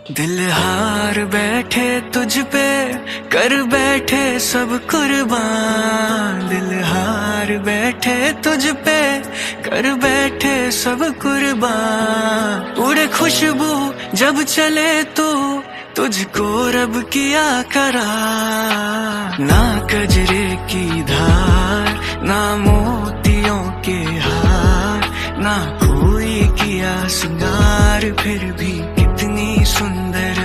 दिल हार बैठे तुझ पे, कर बैठे सब कुर्बान। दिल हार बैठे तुझ पे, कर बैठे सब कुर्बान। उड़े खुशबू जब चले तो तुझको रब किया करा। ना कजरे की धार, ना मोतियों के हार, ना कोई किया सिंगार, फिर भी कितनी सुंदर